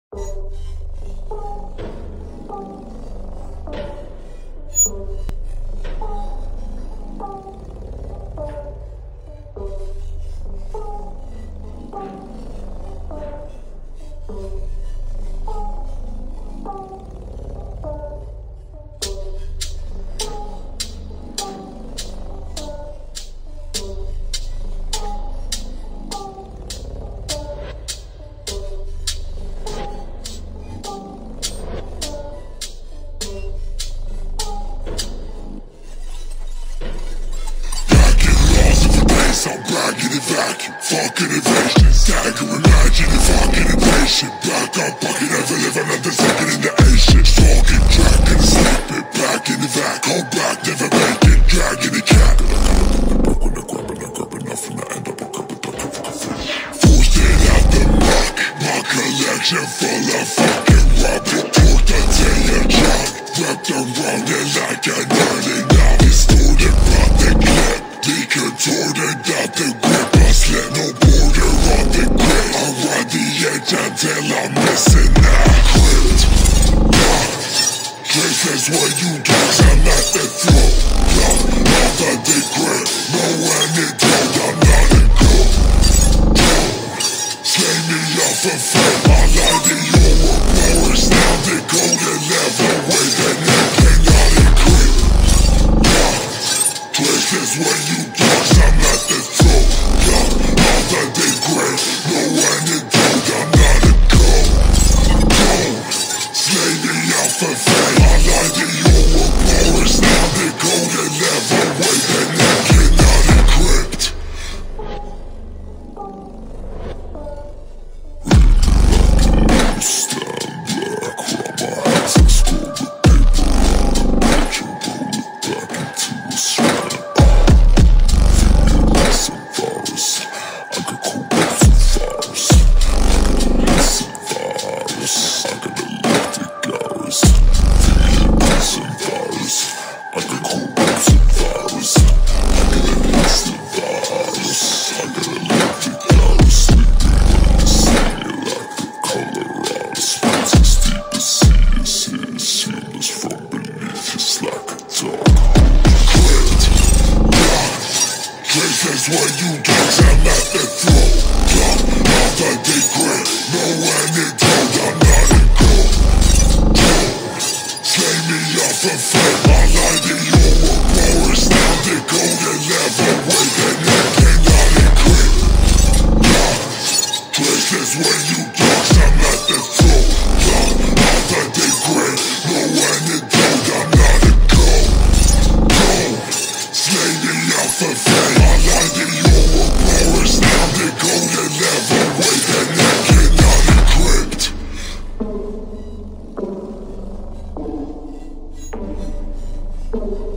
I'm back in the vacuum, fucking evasion. Stagger, imagine if fucking impatient. Back up, bucket, never live another second in the Asian. Stalking, tracking, sleeping. Back in the vac, hold back, never make it. Dragging the cat. Back when I grab enough and I end up a couple of forced it out the muck. My collection full of fucking rubber. Torqued until you jump. Wrapped around it like a nerdy novice. Stored it, brought the clip. Decontorted out the grip, I slip no border on the grip. I ride the edge until I'm missing that grip. Traces where you dogs, I'm at the throat. All the big grip, no antidote, I'm not a goat. Slay me off a flame, I lie to your powers. Now they go to level with the neck, cannot equip. Places where you dogs, I'm at the throat. All that they grip, no antidote, I'm not a goat. Slay me off a fame, I lie to your powers. Now they go to level with the neck, cannot equipped. Stand back, rub my hands and scroll the paper on the page and roll it back into a strand. I got cool with some virus. I got some virus. I got electric hours. Some virus. I got cool with some virus. I got some virus. I got electric hours. Sleeping when you see me like the Colorado Springs. As deep as sea is here, seamless from beneath. It's like a dog. Traces where you dogs, I'm at the throat. All that they grip, no antidote, I'm not a goat. Slay me off a flame, I lie to your powers. Now they go to level with the neck, cannot equip. Places where you dogs, I'm at the throat. All that they grip, no antidote, I'm not a goat. Slay me off a flame, I lie to your powers. Now they go to level with the neck, cannot equipped.